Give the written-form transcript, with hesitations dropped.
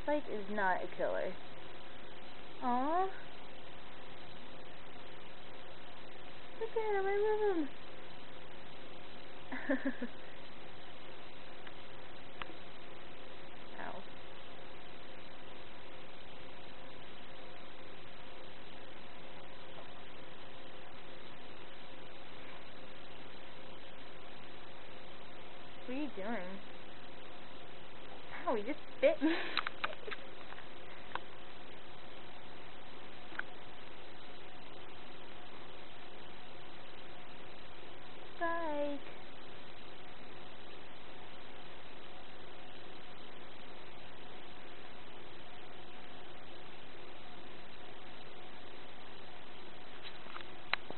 Spike is not a killer. Aww. Look at him, I love him. Ow. What are you doing? Ow, he just bit me.